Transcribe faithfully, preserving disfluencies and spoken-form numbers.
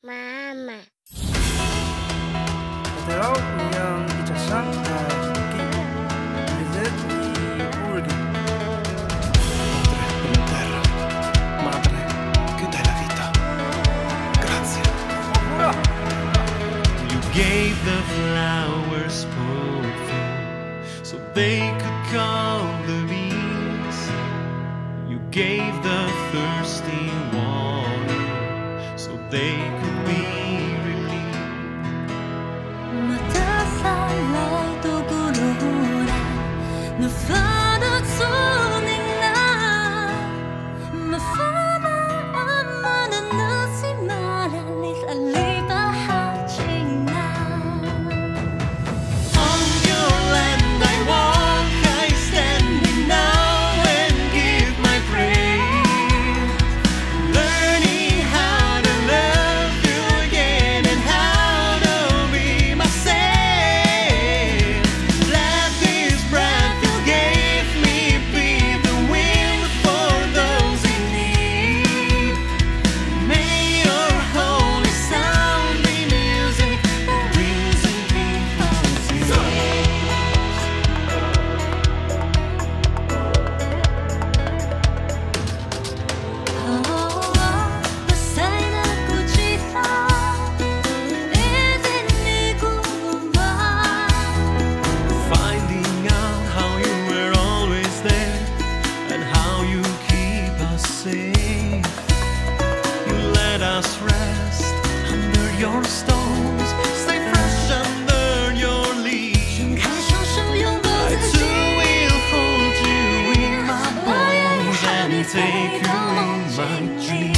Mama. Hello, yang ijazah Ki visit di Oregon. Madre, terra. Madre, che dai la vita. Grazie. You gave the flowers perfume so they could calm the bees. You gave the thirsty water so they could be relieved. また散落的骨肉那发的聪明啊，那发的阿妈的那些马拉里萨里巴哈金啊。 On your land I walk, I stand in awe and give my praise, learning how to love you again and how to be myself. Let this breath you gave me be the wind for those in need. May your holy sound be music that brings in people's ears. Finding out how you were always there and how you keep us safe. You let us rest under your stones, stay fresh under your leaves. I too will hold you in my bones and take you in my dreams.